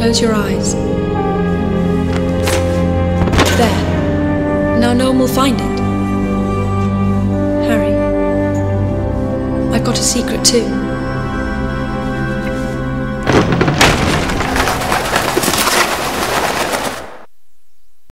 Close your eyes. There. Now no one will find it. Harry, I've got a secret too.